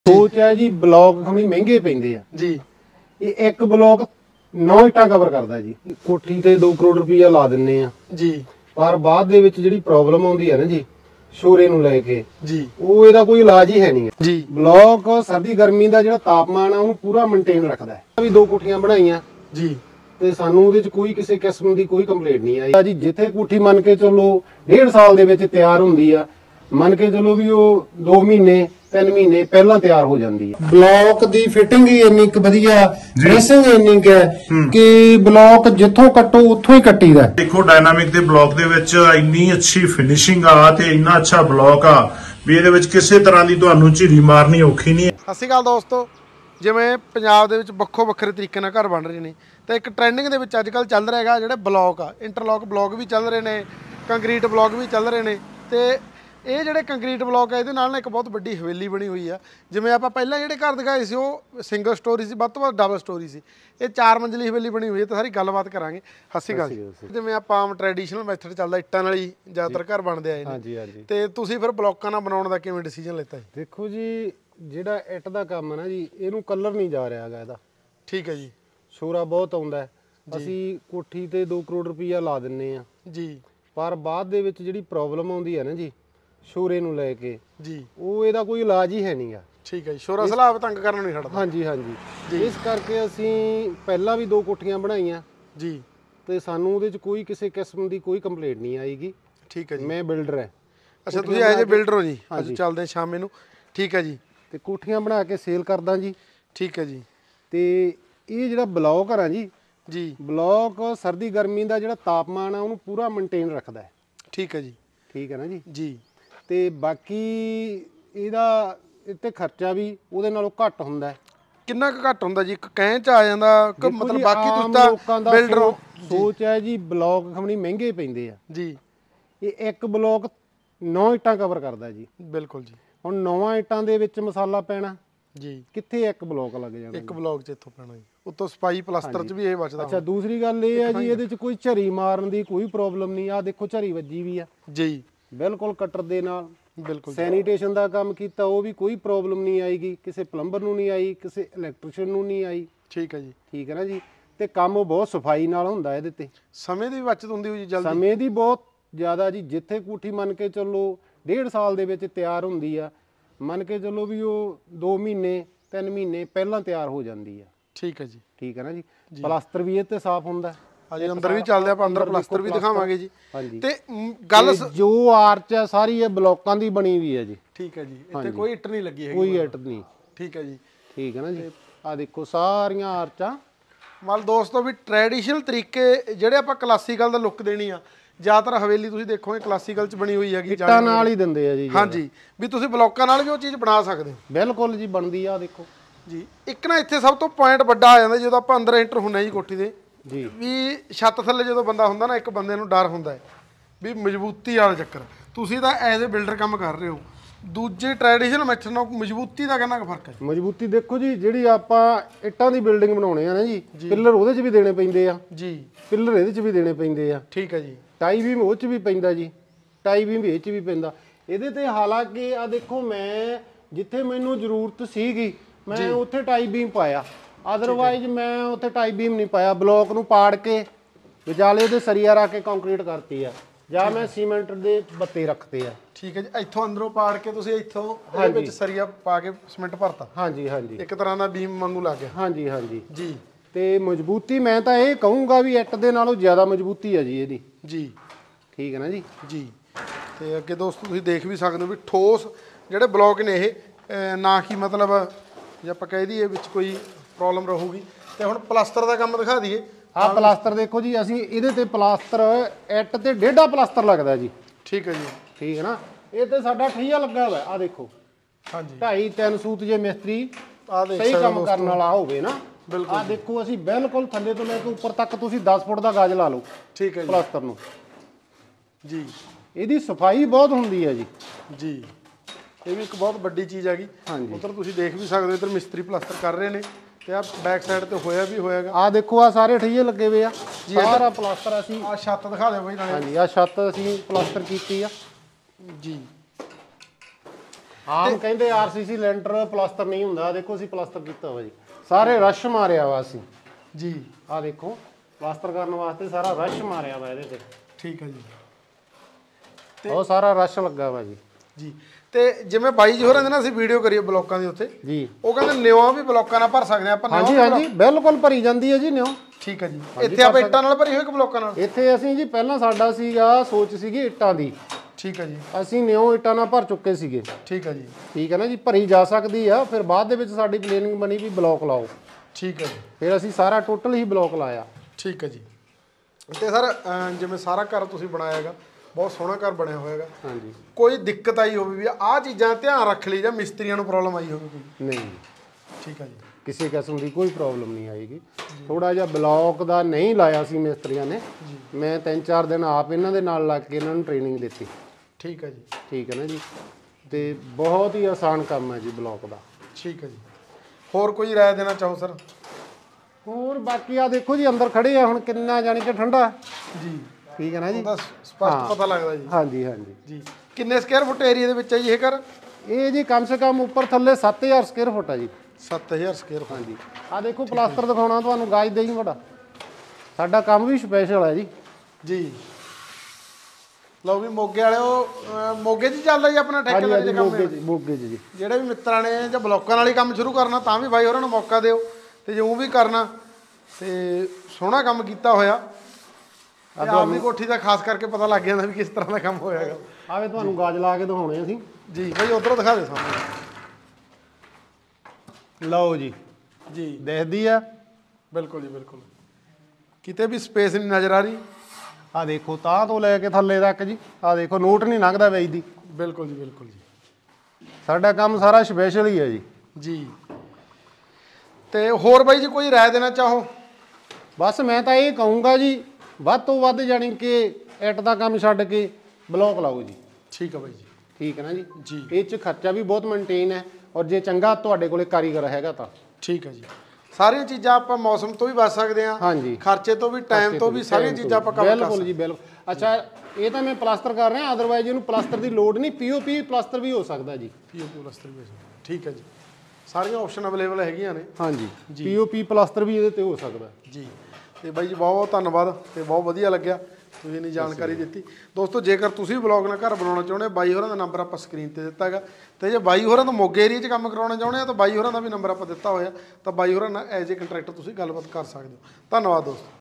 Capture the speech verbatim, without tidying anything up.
सोच है जी ब्लॉक हमें महंगे पैंदे आ जी ये एक ब्लॉक नौ इट्टां कवर करदा जी कोठी ते दो करोड़ रुपया ला दिन्ने आ जी पर बाद दे विच जिहड़ी प्रॉब्लम आउंदी है ना जी शोरे नूं लैके जी ਉਹ ਇਹਦਾ ਕੋਈ ਇਲਾਜ ਹੀ ਹੈ ਨਹੀਂ ਜੀ ਬਲੌਕ ਸਰਦੀ ਗਰਮੀ ਦਾ ਜਿਹੜਾ ਤਾਪਮਾਨ ਆ ਉਹਨੂੰ ਪੂਰਾ ਮੇਨਟੇਨ ਰੱਖਦਾ ਹੈ ਵੀ ਦੋ ਕੋਠੀਆਂ ਬਣਾਈਆਂ ਜੀ ਤੇ ਸਾਨੂੰ ਉਹਦੇ ਚ ਕੋਈ ਕਿਸੇ ਕਿਸਮ ਦੀ ਕੋਈ ਕੰਪਲੇਂਟ ਨਹੀਂ ਆਈ ਜੀ ਜਿੱਥੇ ਕੋਠੀ ਮੰਨ ਕੇ ਚੱਲੋ ਡੇਢ ਸਾਲ ਦੇ ਵਿੱਚ ਤਿਆਰ ਹੁੰਦੀ ਆ ਮੰਨ ਕੇ ਚੱਲੋ ਵੀ ਉਹ ਦੋ ਮਹੀਨੇ तीन महीने पहला तैयार हो जाती है ब्लॉक दी फिटिंग ही इन्नी वधिया ड्रेसिंग इन्नी है कि ब्लॉक जिथों कट्टो उत्थों ही कट्टी दा देखो डायनामिक दे ब्लॉक दे विच इन्नी अच्छी फिनिशिंग आ ते इन्ना अच्छा ब्लॉक आ भी इहदे विच किसी तरह दी तुहानू झीरी मारनी औखी नहीं है। सत श्री अकाल दोस्तों जिवें पंजाब दे विच ਵੱਖੋ ਵੱਖਰੇ तरीके नाल घर बन रहे ने ते एक ट्रेंडिंग दे विच अजकल चल रहा है जिहड़े ब्लॉक आ इंटरलॉक ब्लॉक भी चल रहे ने कंक्रीट ब्लॉक भी चल रहे ने ते ਇਹ ਜਿਹੜੇ ਕੰਕਰੀਟ ਬਲੌਕ ਹੈ ਇਹਦੇ ਨਾਲ ਨਾ ਇੱਕ ਬਹੁਤ ਵੱਡੀ ਹਵੇਲੀ ਬਣੀ ਹੋਈ ਆ ਜਿਵੇਂ ਆਪਾਂ ਪਹਿਲਾਂ ਜਿਹੜੇ ਘਰ ਦਿਖਾਏ ਸੀ ਉਹ ਸਿੰਗਲ ਸਟੋਰੀ ਸੀ ਵੱਧ ਤੋਂ ਵੱਧ ਡਬਲ ਸਟੋਰੀ ਸੀ ਇਹ ਚਾਰ ਮੰਜ਼ਲੀ ਹਵੇਲੀ ਬਣੀ ਹੋਈ ਹੈ ਤੇ ਸਾਰੀ ਗੱਲਬਾਤ ਕਰਾਂਗੇ। ਸਤਿ ਸ਼੍ਰੀ ਅਕਾਲ। ਜਿਵੇਂ ਆਪਾਂ ਆਮ ਟ੍ਰੈਡੀਸ਼ਨਲ ਮੈਥਡ ਚੱਲਦਾ ਇੱਟਾਂ ਨਾਲ ਹੀ ਜ਼ਿਆਦਾਤਰ ਘਰ ਬਣਦੇ ਆਏ ਨੇ ਹਾਂਜੀ ਹਾਂਜੀ ਤੇ ਤੁਸੀਂ ਫਿਰ ਬਲੌਕਾਂ ਨਾਲ ਬਣਾਉਣ ਦਾ ਕਿਵੇਂ ਡਿਸੀਜਨ ਲਿੱਤਾ ਜੀ? ਦੇਖੋ ਜੀ ਜਿਹੜਾ ਇੱਟ ਦਾ ਕੰਮ ਹੈ ਨਾ ਜੀ ਇਹਨੂੰ ਕਲਰ ਨਹੀਂ ਜਾ ਰਿਹਾ ਹੈਗਾ ਇਹਦਾ ਠੀਕ ਹੈ ਜੀ ਸ਼ੋਰਾ ਬਹੁਤ ਆਉਂਦਾ ਅਸੀਂ ਕੋਠੀ ਤੇ ਦੋ ਕਰੋੜ ਰੁਪਈਆ ਲਾ ਦਿੰਨੇ ਆ ਜੀ ਪਰ ਬਾਅਦ ਦੇ ਵਿੱਚ ਜਿਹੜੀ ਪ੍ਰੋਬਲਮ ਆਉਂਦੀ ਹੈ ਨਾ ਜੀ ਸ਼ੋਰੇ ਨੂੰ ਲੈ ਕੇ ਜੀ ਉਹ ਇਹਦਾ ਕੋਈ ਇਲਾਜ ਹੀ ਹੈ ਨਹੀਂਗਾ ਠੀਕ ਹੈ ਜੀ ਸ਼ੋਰਾ ਸਲਾਬ ਤੰਗ ਕਰਨ ਨਹੀਂ ਛੱਡਦਾ ਹਾਂਜੀ ਹਾਂਜੀ ਇਸ ਕਰਕੇ ਅਸੀਂ ਪਹਿਲਾਂ ਵੀ ਦੋ ਕੋਠੀਆਂ ਬਣਾਈਆਂ ਜੀ ਤੇ ਸਾਨੂੰ ਉਹਦੇ ਚ ਕੋਈ ਕਿਸੇ ਕਿਸਮ ਦੀ ਕੋਈ ਕੰਪਲੇਂਟ ਨਹੀਂ ਆਏਗੀ ਠੀਕ ਹੈ ਜੀ ਮੈਂ ਬਿਲਡਰ ਹੈ ਅੱਛਾ ਤੁਸੀਂ ਐਜ ਏ ਬਿਲਡਰ ਹੋ ਜੀ ਅੱਜ ਚੱਲਦੇ ਸ਼ਾਮੇ ਨੂੰ ਠੀਕ ਹੈ ਜੀ ਤੇ ਕੋਠੀਆਂ ਬਣਾ ਕੇ ਸੇਲ ਕਰਦਾ ਜੀ ਠੀਕ ਹੈ ਜੀ ਤੇ ਇਹ ਜਿਹੜਾ ਬਲੌਕ ਆ ਜੀ ਜੀ ਬਲੌਕ ਸਰਦੀ ਗਰਮੀ ਦਾ ਜਿਹੜਾ ਤਾਪਮਾਨ ਆ ਉਹਨੂੰ ਪੂਰਾ ਮੇਨਟੇਨ ਰੱਖਦਾ ਹੈ ਠੀਕ ਹੈ ਜੀ ਠੀਕ ਹੈ ਨਾ ਜੀ ਜੀ ਤੇ ਬਾਕੀ ਇਹਦਾ ਇੱਥੇ ਖਰਚਾ ਵੀ ਉਹਦੇ ਨਾਲੋਂ ਘੱਟ ਹੁੰਦਾ ਹੈ। ਕਿੰਨਾ ਕੁ ਘੱਟ ਹੁੰਦਾ ਜੀ? ਇੱਕ ਕਹਿ ਚ ਆ ਜਾਂਦਾ ਮਤਲਬ ਬਾਕੀ ਤੁਸੀਂ ਤਾਂ ਬਿਲਡਰ ਸੋਚ ਹੈ ਜੀ ਬਲੌਕ ਖਮਣੀ ਮਹਿੰਗੇ ਪੈਂਦੇ ਆ ਜੀ ਇਹ ਇੱਕ ਬਲੌਕ ਨੌ ਇੱਟਾਂ ਕਵਰ ਕਰਦਾ ਜੀ ਬਿਲਕੁਲ ਜੀ ਹੁਣ ਨੌਵਾਂ ਇੱਟਾਂ ਦੇ ਵਿੱਚ ਮਸਾਲਾ ਪੈਣਾ ਜੀ ਕਿੱਥੇ ਇੱਕ ਬਲੌਕ ਲੱਗ ਜਾਣਾ ਇੱਕ ਬਲੌਕ ਚ ਇੱਥੋਂ ਪੈਣਾ ਜੀ ਉੱਤੋਂ ਸਫਾਈ ਪਲਾਸਟਰ ਚ ਵੀ ਇਹ ਬਚਦਾ। ਅੱਛਾ ਦੂਸਰੀ ਗੱਲ ਇਹ ਹੈ ਜੀ ਇਹਦੇ ਚ ਕੋਈ ਝਰੀ ਮਾਰਨ ਦੀ ਕੋਈ ਪ੍ਰੋਬਲਮ ਨਹੀਂ ਆ ਦੇਖੋ ਝਰੀ ਵੱਜੀ ਵੀ ਆ ਜੀ ਬਿਲਕੁਲ ਕਟਰ ਦੇ ਨਾਲ ਬਿਲਕੁਲ ਸੈਨੀਟੇਸ਼ਨ ਦਾ ਕੰਮ ਕੀਤਾ ਉਹ ਵੀ ਕੋਈ ਪ੍ਰੋਬਲਮ ਨਹੀਂ ਆਏਗੀ ਕਿਸੇ ਪਲੰਬਰ ਨੂੰ ਨਹੀਂ ਆਈ ਕਿਸੇ ਇਲੈਕਟ੍ਰੀਸ਼ੀਅਨ ਨੂੰ ਨਹੀਂ ਆਈ ਠੀਕ ਹੈ ਜੀ ਠੀਕ ਹੈ ਨਾ ਜੀ ਤੇ ਕੰਮ ਉਹ ਬਹੁਤ ਸਫਾਈ ਨਾਲ ਹੁੰਦਾ ਇਹਦੇ ਤੇ ਸਮੇਂ ਦੀ ਬਚਤ ਹੁੰਦੀ ਹੋਈ ਜਲਦੀ ਸਮੇਂ ਦੀ ਬਹੁਤ ਜ਼ਿਆਦਾ ਜੀ ਜਿੱਥੇ ਕੋਠੀ ਮੰਨ ਕੇ ਚੱਲੋ ਡੇਢ ਸਾਲ ਦੇ ਵਿੱਚ ਤਿਆਰ ਹੁੰਦੀ ਆ ਮੰਨ ਕੇ ਚੱਲੋ ਵੀ ਉਹ ਦੋ ਮਹੀਨੇ ਤਿੰਨ ਮਹੀਨੇ ਪਹਿਲਾਂ ਤਿਆਰ ਹੋ ਜਾਂਦੀ ਆ ਠੀਕ ਹੈ ਜੀ ਠੀਕ ਹੈ ਨਾ ਜੀ ਪਲਾਸਟਰ ਵੀ ਇਹ ਤੇ ਸਾਫ਼ ਹੁੰਦਾ ਹਾਂਜੀ ਅੰਦਰ ਵੀ ਚੱਲਦੇ ਆਪਾਂ ਅੰਦਰ ਪਲਾਸਟਰ ਵੀ ਦਿਖਾਵਾਂਗੇ ਜੀ ਤੇ ਗੱਲ ਜੋ ਆਰਚ ਹੈ ਸਾਰੀ ਇਹ ਬਲੌਕਾਂ ਦੀ ਬਣੀ ਹੋਈ ਹੈ ਜੀ ਠੀਕ ਹੈ ਜੀ ਇੱਥੇ ਕੋਈ ਇੱਟ ਨਹੀਂ ਲੱਗੀ ਹੈਗੀ ਕੋਈ ਇੱਟ ਨਹੀਂ ਠੀਕ ਹੈ ਜੀ ਠੀਕ ਹੈ ਨਾ ਜੀ ਆ ਦੇਖੋ ਸਾਰੀਆਂ ਆਰਚਾਂ ਮਤਲਬ ਦੋਸਤੋ ਵੀ ਟ੍ਰੈਡੀਸ਼ਨਲ ਤਰੀਕੇ ਜਿਹੜੇ ਆਪਾਂ ਕਲਾਸੀਕਲ ਦਾ ਲੁੱਕ ਦੇਣੀ ਆ ਜ਼ਿਆਦਾਤਰ ਹਵੇਲੀ ਤੁਸੀਂ ਦੇਖੋਗੇ ਕਲਾਸੀਕਲ ਚ ਬਣੀ ਹੋਈ ਹੈਗੀ ਇੱਟਾਂ ਨਾਲ ਹੀ ਦਿੰਦੇ ਆ ਜੀ ਹਾਂਜੀ ਵੀ ਤੁਸੀਂ ਬਲੌਕਾਂ ਨਾਲ ਵੀ ਉਹ ਚੀਜ਼ ਬਣਾ ਸਕਦੇ ਬਿਲਕੁਲ ਜੀ ਬਣਦੀ ਆ ਦੇਖੋ ਜੀ ਇੱਕ ਨਾ ਇੱਥੇ ਸਭ ਤੋਂ ਪੁਆਇੰਟ ਵੱਡਾ ਆ ਜਾਂਦਾ ਜਦੋਂ ਆਪਾਂ ਅੰਦਰ ਐਂਟਰ ਹੁੰਨੇ ਜੀ ਕੋਠੀ ਦੇ ਜੀ ਵੀ ਛੱਤ ਥੱਲੇ ਜਦੋਂ ਬੰਦਾ ਹੁੰਦਾ ਨਾ ਇੱਕ ਬੰਦੇ ਨੂੰ ਡਰ ਹੁੰਦਾ ਹੈ ਵੀ ਮਜ਼ਬੂਤੀ ਵਾਲਾ ਚੱਕਰ ਤੁਸੀਂ ਤਾਂ ਐਜ਼ ਏ ਬਿਲਡਰ ਕੰਮ ਕਰ ਰਹੇ ਹੋ ਦੂਜੇ ਟ੍ਰੈਡੀਸ਼ਨਲ ਮੈਥਡ ਨਾਲ ਮਜ਼ਬੂਤੀ ਦਾ ਕਿੰਨਾ ਕੁ ਫਰਕ ਹੈ? ਮਜ਼ਬੂਤੀ ਦੇਖੋ ਜੀ ਜਿਹੜੀ ਆਪਾਂ ਇੱਟਾਂ ਦੀ ਬਿਲਡਿੰਗ ਬਣਾਉਣੇ ਆ ਨਾ ਜੀ ਪਿੱਲਰ ਉਹਦੇ 'ਚ ਵੀ ਦੇਣੇ ਪੈਂਦੇ ਆ ਜੀ ਪਿੱਲਰ ਇਹਦੇ 'ਚ ਵੀ ਦੇਣੇ ਪੈਂਦੇ ਆ ਠੀਕ ਹੈ ਜੀ ਟਾਈ ਬੀਮ ਉਹ 'ਚ ਵੀ ਪੈਂਦਾ ਜੀ ਟਾਈ ਬੀਮ ਇਹ 'ਚ ਵੀ ਪੈਂਦਾ ਇਹਦੇ ਤੇ ਹਾਲਾਂਕਿ ਆ ਦੇਖੋ ਮੈਂ ਜਿੱਥੇ ਮੈਨੂੰ ਜ਼ਰੂਰਤ ਸੀਗੀ ਮੈਂ ਉੱਥੇ ਟਾਈ ਬੀਮ ਪਾਇਆ ਅਦਰਵਾਈਜ਼ ਮੈਂ ਉੱਥੇ ਟਾਈ ਬੀਮ ਨਹੀਂ ਪਾਇਆ ਬਲੌਕ ਨੂੰ ਪਾੜ ਕੇ ਵਿਚਾਲੇ ਉਹਦੇ ਸਰੀਆ ਰੱਖ ਕੇ ਕੰਕਰੀਟ ਕਰਤੀ ਆ ਜਾਂ ਮੈਂ ਸੀਮੈਂਟ ਦੇ ਬੱਤੇ ਰੱਖਤੇ ਆ ਠੀਕ ਹੈ ਜੀ ਇੱਥੋਂ ਅੰਦਰੋਂ ਪਾੜ ਕੇ ਤੁਸੀਂ ਇੱਥੋਂ ਇਹਦੇ ਵਿੱਚ ਸਰੀਆ ਪਾ ਕੇ ਸੀਮੈਂਟ ਭਰਤਾ ਹਾਂਜੀ ਹਾਂਜੀ ਇੱਕ ਤਰ੍ਹਾਂ ਦਾ ਬੀਮ ਵਾਂਗੂ ਲੱਗ ਗਿਆ ਹਾਂਜੀ ਹਾਂਜੀ ਜੀ ਤੇ ਮਜ਼ਬੂਤੀ ਮੈਂ ਤਾਂ ਇਹ ਕਹੂੰਗਾ ਵੀ ਇੱਟ ਦੇ ਨਾਲੋਂ ਜ਼ਿਆਦਾ ਮਜ਼ਬੂਤੀ ਆ ਜੀ ਇਹਦੀ ਜੀ ਠੀਕ ਹੈ ਨਾ ਜੀ ਜੀ ਤੇ ਅੱਗੇ ਦੋਸਤੋ ਤੁਸੀਂ ਦੇਖ ਵੀ ਸਕਦੇ ਹੋ ਵੀ ਠੋਸ ਜਿਹੜੇ ਬਲੌਕ ਨੇ ਇਹ ਨਾ ਕਿ ਮਤਲਬ ਜੇ ਆਪਾਂ ਕਹਿ ਦਈਏ ਵਿੱਚ ਕੋਈ ਪ੍ਰੋਬਲਮ ਰਹੂਗੀ ਤੇ ਹੁਣ ਪਲਾਸਟਰ ਦਾ ਕੰਮ ਦਿਖਾ ਦਈਏ ਆ ਪਲਾਸਟਰ ਦੇਖੋ ਜੀ ਅਸੀਂ ਇਹਦੇ ਤੇ ਪਲਾਸਟਰ ਇੱਟ ਤੇ ਡੇਢਾ ਪਲਾਸਟਰ ਲੱਗਦਾ ਜੀ ਠੀਕ ਹੈ ਜੀ ਠੀਕ ਹੈ ਨਾ ਇਹ ਤੇ ਸਾਡਾ ਠਈਆ ਲੱਗਾ ਹੋਇਆ ਆ ਦੇਖੋ ਹਾਂਜੀ ਢਾਈ ਤਿੰਨ ਸੂਤ ਜੇ ਮਿਸਤਰੀ ਆ ਦੇਖ ਸਹੀ ਕੰਮ ਕਰਨ ਵਾਲਾ ਹੋਵੇ ਨਾ ਬਿਲਕੁਲ ਆ ਦੇਖੋ ਅਸੀਂ ਬਿਲਕੁਲ ਥੱਲੇ ਤੋਂ ਲੈ ਕੇ ਉੱਪਰ ਤੱਕ ਤੁਸੀਂ ਦਸ ਫੁੱਟ ਦਾ ਗਾਜ ਲਾ ਲਓ ਠੀਕ ਹੈ ਜੀ ਪਲਾਸਟਰ ਨੂੰ ਜੀ ਇਹਦੀ ਸਫਾਈ ਬਹੁਤ ਹੁੰਦੀ ਹੈ ਜੀ ਜੀ ਇਹ ਵੀ ਇੱਕ ਬਹੁਤ ਵੱਡੀ ਚੀਜ਼ ਹੈਗੀ ਹਾਂਜੀ ਉਧਰ ਤੁਸੀਂ ਦੇਖ ਵੀ ਸਕਦੇ ਹੋ ਇੱਧਰ ਮਿਸਤਰੀ ਪਲਾਸਟਰ ਕਰ ਰਹੇ ਨੇ ਤੇ ਆ ਬੈਕ ਸਾਈਡ ਤੇ ਹੋਇਆ ਵੀ ਹੋਇਆਗਾ ਆ ਦੇਖੋ ਆ ਸਾਰੇ ਠਈਏ ਲੱਗੇ ਹੋਏ ਆ ਸਾਰਾ ਪਲਾਸਟਰ ਅਸੀਂ ਆ ਛੱਤ ਦਿਖਾ ਦਿਓ ਬਈ ਨਾਲੇ ਹਾਂਜੀ ਆ ਛੱਤ ਅਸੀਂ ਪਲਾਸਟਰ ਕੀਤੀ ਆ ਜੀ ਆਮ ਕਹਿੰਦੇ ਆਰਸੀਸੀ ਲੈਂਟਰ ਪਲਾਸਟਰ ਨਹੀਂ ਹੁੰਦਾ, ਦੇਖੋ ਅਸੀਂ ਪਲਾਸਟਰ ਕੀਤਾ ਵਾ ਜੀ, ਸਾਰੇ ਰਸ਼ ਮਾਰਿਆ ਵਾ ਅਸੀਂ ਜੀ। ਆ ਦੇਖੋ ਪਲਾਸਟਰ ਕਰਨ ਵਾਸਤੇ ਸਾਰਾ ਰਸ਼ ਮਾਰਿਆ ਵਾ ਇਹਦੇ ਤੇ। ਠੀਕ ਹੈ ਜੀ। ਉਹ ਸਾਰਾ ਰਸ਼ ਲੱਗਾ ਵਾ ਜੀ। ਜੀ ਤੇ ਜਿਵੇਂ ਬਾਈ ਜੀ ਹੋਰਾਂ ਦੇ ਨਾ ਅਸੀਂ ਵੀਡੀਓ ਕਰੀਏ ਬਲੋਕਾਂ ਦੀ ਉੱਤੇ ਜੀ, ਉਹ ਕਹਿੰਦੇ ਨਿਉਆਂ ਵੀ ਬਲੋਕਾਂ ਨਾਲ ਭਰ ਸਕਦੇ ਆ ਆਪਾਂ। ਹਾਂਜੀ ਹਾਂਜੀ ਬਿਲਕੁਲ ਭਰੀ ਜਾਂਦੀ ਹੈ ਜੀ ਨਿਉ। ਠੀਕ ਹੈ ਜੀ। ਇੱਥੇ ਆਪਾਂ ਇੱਟਾਂ ਨਾਲ ਭਰੀ ਹੋਈ ਕਿ ਬਲੋਕਾਂ ਨਾਲ? ਇੱਥੇ ਅਸੀਂ ਜੀ ਪਹਿਲਾਂ ਸਾਡਾ ਸੀਗਾ ਸੋਚ ਸੀਗੀ ਇੱਟਾਂ ਦੀ। ਠੀਕ ਹੈ ਜੀ। ਅਸੀਂ ਨਿਉ ਇੱਟਾਂ ਨਾਲ ਭਰ ਚੁੱਕੇ ਸੀਗੇ। ਠੀਕ ਹੈ ਜੀ। ਠੀਕ ਹੈ ਨਾ ਜੀ, ਭਰੀ ਜਾ ਸਕਦੀ ਆ। ਫਿਰ ਬਾਅਦ ਦੇ ਵਿੱਚ ਸਾਡੀ ਪਲੈਨਿੰਗ ਬਣੀ ਵੀ ਬਲੋਕ ਲਾਓ। ਠੀਕ ਹੈ ਜੀ। ਫਿਰ ਅਸੀਂ ਸਾਰਾ ਟੋਟਲ ਹੀ ਬਲੋਕ ਲਾਇਆ। ਠੀਕ ਹੈ ਜੀ। ਤੇ ਸਰ ਜਿਵੇਂ ਸਾਰਾ ਘਰ ਤੁਸੀਂ ਬਣਾਇਆ ਹੈਗਾ, ਬਹੁਤ ਸੋਹਣਾ ਘਰ ਬਣਿਆ ਹੋਇਆ ਹੈਗਾ, ਹਾਂਜੀ, ਕੋਈ ਦਿੱਕਤ ਆਈ ਹੋਵੇ ਵੀ ਆਹ ਚੀਜ਼ਾਂ ਧਿਆਨ ਰੱਖ ਲਈ ਜਾਂ ਮਿਸਤਰੀਆਂ ਨੂੰ ਪ੍ਰੋਬਲਮ ਆਈ ਹੋਵੇ ਕੋਈ? ਨਹੀਂ, ਠੀਕ ਹੈ ਜੀ। ਕਿਸੇ ਕਿਸਮ ਦੀ ਕੋਈ ਪ੍ਰੋਬਲਮ ਨਹੀਂ ਆਏਗੀ। ਥੋੜਾ ਜਿਹਾ ਬਲੌਕ ਦਾ ਨਹੀਂ ਲਾਇਆ ਸੀ ਮਿਸਤਰੀਆਂ ਨੇ, ਮੈਂ ਤਿੰਨ ਚਾਰ ਦਿਨ ਆਪ ਇਹਨਾਂ ਦੇ ਨਾਲ ਲੱਗ ਕੇ ਇਹਨਾਂ ਨੂੰ ਟ੍ਰੇਨਿੰਗ ਦਿੱਤੀ। ਠੀਕ ਹੈ ਜੀ। ਠੀਕ ਹੈ ਨਾ ਜੀ, ਤੇ ਬਹੁਤ ਹੀ ਆਸਾਨ ਕੰਮ ਹੈ ਜੀ ਬਲੌਕ ਦਾ। ਠੀਕ ਹੈ ਜੀ। ਹੋਰ ਕੋਈ ਰਾਏ ਦੇਣਾ ਚਾਹੋ ਸਰ? ਹੋਰ ਬਾਕੀ ਆ ਦੇਖੋ ਜੀ, ਅੰਦਰ ਖੜੇ ਆ ਹੁਣ, ਕਿੰਨਾ ਜਾਣੀ ਕਿ ਠੰਡਾ ਜੀ। ਠੀਕ ਹੈ ਨਾ ਜੀ, ਉਹਦਾ ਸਪਸ਼ਟ ਪਤਾ ਲੱਗਦਾ ਜੀ। ਹਾਂਜੀ ਹਾਂਜੀ ਜੀ। ਕਿੰਨੇ ਸਕੁਅਰ ਫੁੱਟ ਏਰੀਆ ਦੇ ਵਿੱਚ ਹੈ ਜੀ ਇਹ ਘਰ? ਇਹ ਜੀ ਕਮ ਸੇ ਕਮ ਉੱਪਰ ਥੱਲੇ ਸੱਤ ਹਜ਼ਾਰ ਸਕੁਅਰ ਫੁੱਟ ਹੈ ਜੀ। ਸੱਤ ਹਜ਼ਾਰ ਸਕੁਅਰ ਫੁੱਟ। ਹਾਂਜੀ, ਆ ਦੇਖੋ ਪਲਾਸਟਰ ਦਿਖਾਉਣਾ ਤੁਹਾਨੂੰ, ਗਾਜ ਦੇ ਹੀ ਬੜਾ। ਸਾਡਾ ਕੰਮ ਵੀ ਸਪੈਸ਼ਲ ਹੈ ਜੀ। ਜੀ ਲਓ ਵੀ ਮੋਗੇ ਵਾਲਿਓ, ਮੋਗੇ 'ਚ ਚੱਲਦਾ ਜੀ ਆਪਣਾ ਠੇਕੇਦਾਰੀ ਦਾ ਕੰਮ? ਮੋਗੇ ਜੀ, ਮੋਗੇ ਜੀ। ਜਿਹੜੇ ਵੀ ਮਿੱਤਰਾਂ ਨੇ ਜਾਂ ਬਲੋਕਾਂ ਨਾਲ ਹੀ ਕੰਮ ਸ਼ੁਰੂ ਕਰਨਾ ਤਾਂ ਵੀ ਬਾਈ ਹੋਰਾਂ ਨੂੰ ਮੌਕਾ ਦਿਓ, ਤੇ ਜੇ ਉਹ ਵੀ ਕਰਨਾ ਤੇ ਸੋਹਣਾ ਕੰਮ ਕੀਤਾ ਹੋਇਆ। ਆਪਣੀ ਕੋਠੀ ਦਾ ਖਾਸ ਕਰਕੇ ਪਤਾ ਲੱਗ ਜਾਂਦਾ ਵੀ ਕਿਸ ਤਰ੍ਹਾਂ ਦਾ ਕੰਮ ਹੋਇਆ ਹੈਗਾ। ਆਵੇ ਤੁਹਾਨੂੰ ਗਾਜ ਲਾ ਕੇ ਦਿਖਾਉਣੇ ਅਸੀਂ ਜੀ। ਬਾਈ ਉਧਰੋਂ ਦਿਖਾ ਦੇ ਸਾਨੂੰ। ਲਓ ਜੀ, ਜੀ ਦੇਖਦੀ ਆ। ਬਿਲਕੁਲ ਜੀ ਬਿਲਕੁਲ, ਕਿਤੇ ਵੀ ਸਪੇਸ ਨਹੀਂ ਨਜ਼ਰ ਆ ਰਹੀ। ਆ ਦੇਖੋ ਤਾਂ ਤੋਂ ਲੈ ਕੇ ਥੱਲੇ ਤੱਕ ਜੀ, ਆ ਦੇਖੋ ਨੋਟ ਨਹੀਂ ਲੰਘਦਾ ਵੇਚ ਦੀ। ਬਿਲਕੁਲ ਜੀ ਬਿਲਕੁਲ ਜੀ। ਸਾਡਾ ਕੰਮ ਸਾਰਾ ਸਪੈਸ਼ਲ ਹੀ ਹੈ ਜੀ। ਜੀ ਤੇ ਹੋਰ ਬਾਈ ਜੀ ਕੋਈ ਰਾਏ ਦੇਣਾ ਚਾਹੋ? ਬਸ ਮੈਂ ਤਾਂ ਇਹ ਕਹੂੰਗਾ ਜੀ, ਵੱਧ ਤੋਂ ਵੱਧ ਜਾਣੀ ਕਿ ਇੱਟ ਦਾ ਕੰਮ ਛੱਡ ਕੇ ਬਲੌਕ ਲਾਓ ਜੀ। ਠੀਕ ਹੈ ਬਾਈ ਜੀ। ਠੀਕ ਹੈ ਨਾ ਜੀ। ਜੀ ਇਹ 'ਚ ਖਰਚਾ ਵੀ ਬਹੁਤ ਮੇਨਟੇਨ ਹੈ, ਔਰ ਜੇ ਚੰਗਾ ਤੁਹਾਡੇ ਕੋਲੇ ਕਾਰੀਗਰ ਹੈਗਾ ਤਾਂ। ਠੀਕ ਹੈ ਜੀ। ਸਾਰੀਆਂ ਚੀਜ਼ਾਂ ਆਪਾਂ ਮੌਸਮ ਤੋਂ ਵੀ ਬਚ ਸਕਦੇ ਹਾਂ, ਹਾਂਜੀ, ਖਰਚੇ ਤੋਂ ਵੀ, ਟਾਈਮ ਤੋਂ ਵੀ, ਸਾਰੀਆਂ ਚੀਜ਼ਾਂ ਆਪਾਂ ਕਵਰ ਕਰ ਸਕਦੇ। ਬਿਲਕੁਲ ਜੀ ਬਿਲਕੁਲ। ਅੱਛਾ ਇਹ ਤਾਂ ਮੈਂ ਪਲਾਸਟਰ ਕਰ ਰਿਹਾ, ਅਦਰਵਾਈਜ਼ ਇਹਨੂੰ ਪਲਾਸਟਰ ਦੀ ਲੋੜ ਨਹੀਂ, ਪੀਓਪੀ ਪਲਾਸਟਰ ਵੀ ਹੋ ਸਕਦਾ ਜੀ। ਪੀਓਪੀ ਪਲਾਸਟਰ ਵੀ ਹੋ ਸਕਦਾ। ਠੀਕ ਹੈ ਜੀ। ਸਾਰੀਆਂ ਆਪਸ਼ਨ ਅਵੇਲੇਬਲ ਹੈਗੀਆਂ ਨੇ। ਹਾਂਜੀ, ਪੀਓਪੀ ਪਲਾਸਟਰ ਵੀ ਇਹਦੇ ਤੇ ਹੋ ਸਕਦਾ ਜੀ। ਤੇ ਬਾਈ ਜੀ ਬਹੁਤ ਬਹੁਤ ਧੰਨਵਾਦ, ਤੇ ਬਹੁਤ ਵਧੀਆ ਲੱਗਿਆ ਤੁਸੀਂ ਇੰਨੀ ਜਾਣਕਾਰੀ ਦਿੱਤੀ। ਦੋਸਤੋ ਜੇਕਰ ਤੁਸੀਂ ਵੀ ਬਲੌਗ ਨਾਲ ਘਰ ਬਣਾਉਣਾ ਚਾਹੁੰਦੇ ਹੋ, ਬਾਈ ਹੋਰਾਂ ਦਾ ਨੰਬਰ ਆਪਾਂ ਸਕਰੀਨ ਤੇ ਦਿੱਤਾ ਹੈਗਾ, ਤੇ ਜੇ ਬਾਈ ਹੋਰਾਂ ਤੋਂ ਮੋਗੇ ਏਰੀਆ 'ਚ ਕੰਮ ਕਰਾਉਣਾ ਚਾਹੁੰਦੇ ਆ ਤਾਂ ਬਾਈ ਹੋਰਾਂ ਦਾ ਵੀ ਨੰਬਰ ਆਪਾਂ ਦਿੱਤਾ ਹੋਇਆ, ਤਾਂ ਬਾਈ ਹੋਰਾਂ ਨਾਲ ਐਜ਼ ਏ ਕੰਟਰੈਕਟਰ ਤੁਸੀਂ ਗੱਲਬਾਤ ਕਰ ਸਕਦੇ ਹੋ। ਧੰਨਵਾਦ ਦੋਸਤੋ।